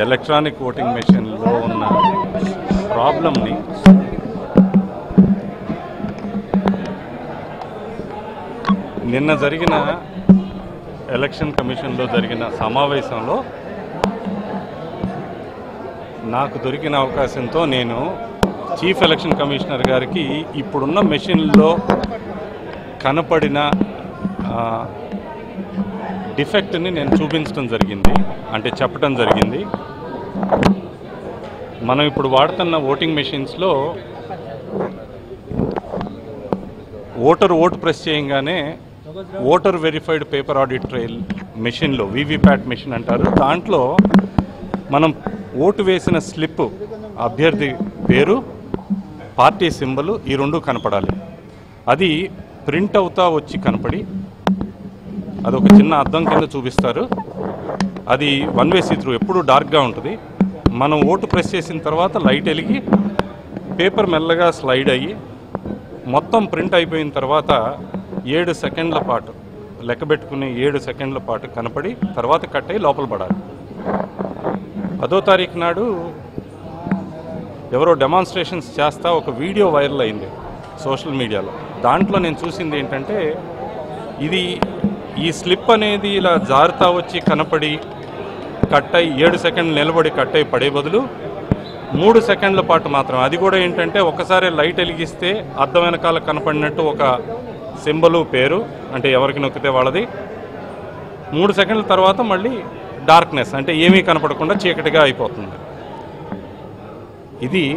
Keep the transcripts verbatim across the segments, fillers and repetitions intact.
Electronic voting మెషిన్లో ఉన్న ప్రాబ్లమ్ని నిన్న జరిగిన ఎలక్షన్ కమిషన్లో జరిగిన సమావేశంలో నాకు దొరికిన అవకాశంతో నేను చీఫ్ ఎలక్షన్ కమిషనర్ గారికి ఇప్పుడున్న మెషిన్లో కనపడిన డిఫెక్ట్ని నేను చూపించడం జరిగింది, అంటే చెప్పడం జరిగింది. మనం ఇప్పుడు వాడుతున్న ఓటింగ్ మెషిన్స్లో ఓటర్ ఓటు ప్రెస్ చేయగానే voter verified paper audit trail మెషిన్లో వీవీప్యాట్ మెషిన్ అంటారు, దాంట్లో మనం ఓటు వేసిన స్లిప్, అభ్యర్థి పేరు, పార్టీ సింబల్ ఈ రెండు కనపడాలి. అది ప్రింట్ అవుతా వచ్చి కనపడి అదొక చిన్న అద్దం కింద చూపిస్తారు. అది వన్ వే సీ త్రూ, ఎప్పుడు డార్క్గా ఉంటుంది. మనం ఓటు ప్రెస్ చేసిన తర్వాత లైట్ వెలిగి పేపర్ మెల్లగా స్లైడ్ అయ్యి మొత్తం ప్రింట్ అయిపోయిన తర్వాత ఏడు సెకండ్ల పాటు లెక్క పెట్టుకునే ఏడు సెకండ్ల పాటు కనపడి తర్వాత కట్ అయ్యి లోపల పడాలి. పదో తారీఖు నాడు ఎవరో డెమాన్స్ట్రేషన్స్ చేస్తా ఒక వీడియో వైరల్ అయింది సోషల్ మీడియాలో. దాంట్లో నేను చూసింది ఏంటంటే, ఇది ఈ స్లిప్ అనేది ఇలా జారుతా వచ్చి కనపడి కట్ అయ్యి ఏడు సెకండ్లు నిలబడి కట్ అయ్యి పడే బదులు మూడు సెకండ్ల పాటు మాత్రం, అది కూడా ఏంటంటే ఒకసారి లైట్ వెలిగిస్తే అద్దం వెనకాల కనపడినట్టు ఒక సింబలు పేరు, అంటే ఎవరికి నొక్కితే వాళ్ళది, మూడు సెకండ్ల తర్వాత మళ్ళీ డార్క్నెస్, అంటే ఏమీ కనపడకుండా చీకటిగా అయిపోతుంది. ఇది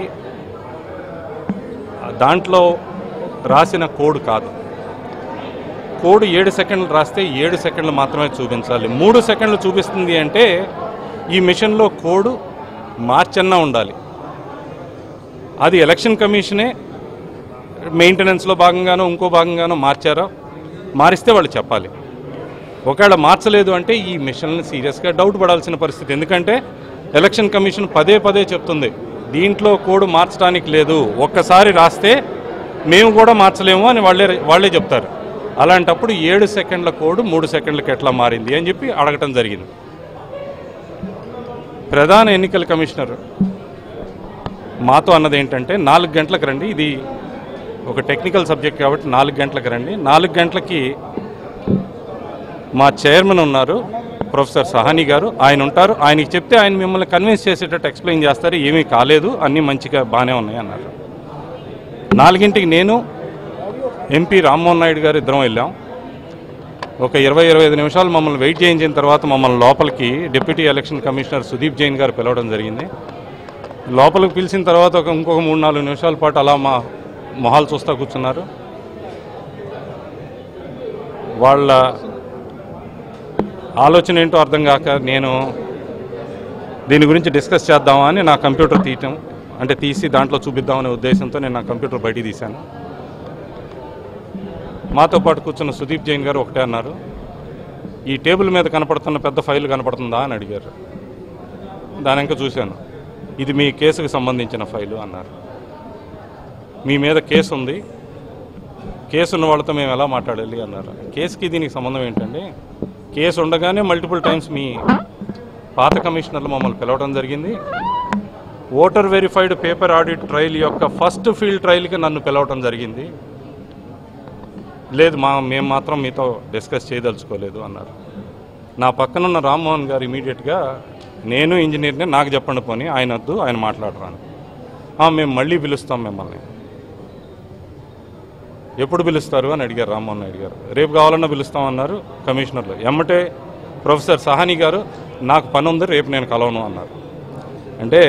దాంట్లో రాసిన కోడ్ కాదు. కోడ్ ఏడు సెకండ్లు రాస్తే ఏడు సెకండ్లు మాత్రమే చూపించాలి. మూడు సెకండ్లు చూపిస్తుంది అంటే ఈ మిషన్లో కోడ్ మార్చన్నా ఉండాలి. అది ఎలక్షన్ కమిషనే మెయింటెనెన్స్లో భాగంగానో ఇంకో భాగంగానో మార్చారో మారిస్తే వాళ్ళు చెప్పాలి. ఒకవేళ మార్చలేదు అంటే ఈ మిషన్ని సీరియస్గా డౌట్ పడాల్సిన పరిస్థితి. ఎందుకంటే ఎలక్షన్ కమిషన్ పదే పదే చెప్తుంది దీంట్లో కోడ్ మార్చడానికి లేదు, ఒక్కసారి రాస్తే మేము కూడా మార్చలేము అని వాళ్ళే వాళ్ళే చెప్తారు. అలాంటప్పుడు ఏడు సెకండ్ల కోడ్ మూడు సెకండ్లకి ఎట్లా మారింది అని చెప్పి అడగటం జరిగింది. ప్రధాన ఎన్నికల కమిషనర్ మాతో అన్నది ఏంటంటే, నాలుగు గంటలకు రండి, ఇది ఒక టెక్నికల్ సబ్జెక్ట్ కాబట్టి నాలుగు గంటలకు రండి. నాలుగు గంటలకి మా చైర్మన్ ఉన్నారు ప్రొఫెసర్ సహానీ గారు, ఆయన ఉంటారు, ఆయనకి చెప్తే ఆయన మిమ్మల్ని కన్విన్స్ చేసేటట్టు ఎక్స్ప్లెయిన్ చేస్తారు, ఏమీ కాలేదు, అన్నీ మంచిగా బాగానే ఉన్నాయి అన్నారు. నాలుగింటికి నేను ఎంపీ రామ్మోహన్ నాయుడు గారు ఇద్దరం వెళ్ళాం. ఒక ఇరవై ఇరవై ఐదు నిమిషాలు మమ్మల్ని వెయిట్ చేయించిన తర్వాత మమ్మల్ని లోపలికి deputy election commissioner Sudeep Jain గారు పిలవడం జరిగింది. లోపలికి పిలిచిన తర్వాత ఒక ఇంకొక మూడు నాలుగు నిమిషాల పాటు అలా మా మొహాలు చూస్తూ కూర్చున్నారు. వాళ్ళ ఆలోచన ఏంటో అర్థం కాక నేను దీని గురించి డిస్కస్ చేద్దామా అని నా కంప్యూటర్ తీయటం, అంటే తీసి దాంట్లో చూపిద్దామనే ఉద్దేశంతో నేను నా కంప్యూటర్ బయటికి తీశాను. మాతో పాటు కూర్చున్న సుదీప్ జైన్ గారు ఒకటే అన్నారు, ఈ టేబుల్ మీద కనపడుతున్న పెద్ద ఫైల్ కనపడుతుందా అని అడిగారు. దాని ఇంకా చూశాను, ఇది మీ కేసుకు సంబంధించిన ఫైలు అన్నారు. మీ మీద కేసు ఉంది, కేసు ఉన్న వాళ్ళతో మేము ఎలా మాట్లాడాలి అన్నారు. కేసుకి దీనికి సంబంధం ఏంటండి? కేసు ఉండగానే మల్టిపుల్ టైమ్స్ మీ పాత కమిషనర్లు మమ్మల్ని పిలవడం జరిగింది. Voter verified paper audit trial యొక్క ఫస్ట్ ఫీల్డ్ ట్రయల్కి నన్ను పిలవడం జరిగింది. లేదు మా మేము మాత్రం మీతో డిస్కస్ చేయదలుచుకోలేదు అన్నారు. నా పక్కనున్న రామ్మోహన్ గారు ఇమీడియట్గా, నేను ఇంజనీర్ని, నాకు చెప్పండి పోనీ, ఆయన వద్దు, ఆయన మాట్లాడరాను. మేము మళ్ళీ పిలుస్తాం మిమ్మల్ని. ఎప్పుడు పిలుస్తారు అని అడిగారు రామ్మోహన్ నాయుడు గారు. రేపు కావాలన్నా పిలుస్తామన్నారు కమిషనర్లు. ఎమ్మటే ప్రొఫెసర్ సహానీ గారు, నాకు పని ఉంది, రేపు నేను కలవను అన్నారు. అంటే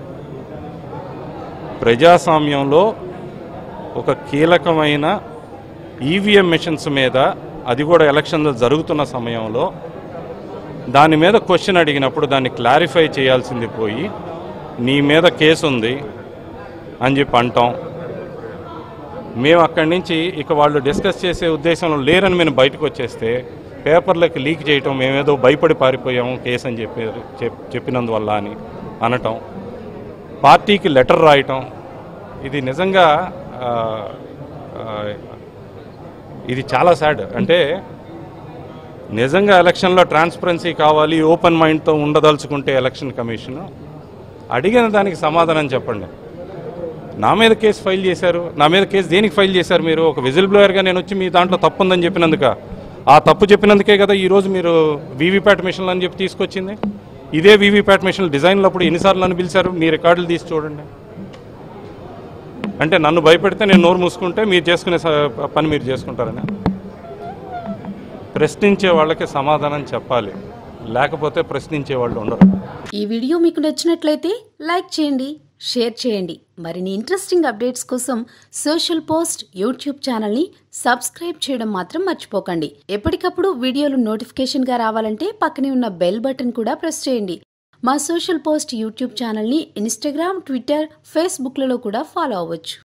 ప్రజాస్వామ్యంలో ఒక కీలకమైన ఈవీఎం మెషిన్స్ మీద, అది కూడా ఎలక్షన్లు జరుగుతున్న సమయంలో దాని మీద క్వశ్చన్ అడిగినప్పుడు దాన్ని క్లారిఫై చేయాల్సింది పోయి నీ మీద కేసు ఉంది అని చెప్పి అంటాం. మేము అక్కడి నుంచి ఇక వాళ్ళు డిస్కస్ చేసే ఉద్దేశంలో లేరని మేము బయటకు వచ్చేస్తే పేపర్లకు లీక్ చేయటం, మేమేదో భయపడి పారిపోయాము కేసు అని చెప్పారు చెప్పినందువల్ల అని అనటం, పార్టీకి లెటర్ రాయటం. ఇది నిజంగా ఇది చాలా సాడ్. అంటే నిజంగా ఎలక్షన్లో ట్రాన్స్పరెన్సీ కావాలి, ఓపెన్ మైండ్తో ఉండదలుచుకుంటే ఎలక్షన్ కమిషన్ అడిగిన దానికి సమాధానం చెప్పండి. నా మీద కేసు ఫైల్ చేశారు, నా మీద కేసు దేనికి ఫైల్ చేశారు మీరు? ఒక విజిల్ బ్లోయర్గా నేను వచ్చి మీ దాంట్లో తప్పు ఉందని చెప్పినందుక, ఆ తప్పు చెప్పినందుకే కదా ఈరోజు మీరు వీవీప్యాట్ మిషన్లు అని చెప్పి తీసుకొచ్చింది. ఇదే వీవీప్యాట్ మిషన్లు డిజైన్లో అప్పుడు ఎన్నిసార్లు నన్ను పిలిచారు? మీ రికార్డులు తీసి చూడండి. అంటే నన్ను భయపెడితే నేను నోరు మూసుకుంటే మీరు చేసుకునే పని మీరు చేసుకుంటారని. ప్రశ్నించే వాళ్ళకి సమాధానం చెప్పాలి, లేకపోతే ప్రశ్నించే వాళ్ళు ఉండరు. ఈ వీడియో మీకు నచ్చినట్లయితే లైక్ చేయండి, షేర్ చేయండి. మరిన్ని ఇంట్రెస్టింగ్ అప్డేట్స్ కోసం సోషల్ పోస్ట్ యూట్యూబ్ ఛానల్ని సబ్స్క్రైబ్ చేయడం మాత్రం మర్చిపోకండి. ఎప్పటికప్పుడు వీడియోలు నోటిఫికేషన్గా రావాలంటే పక్కనే ఉన్న బెల్ బటన్ కూడా ప్రెస్ చేయండి. మా సోషల్ పోస్ట్ యూట్యూబ్ ఛానల్ని ఇన్స్టాగ్రామ్, ట్విట్టర్, ఫేస్బుక్లలో కూడా ఫాలో అవ్వచ్చు.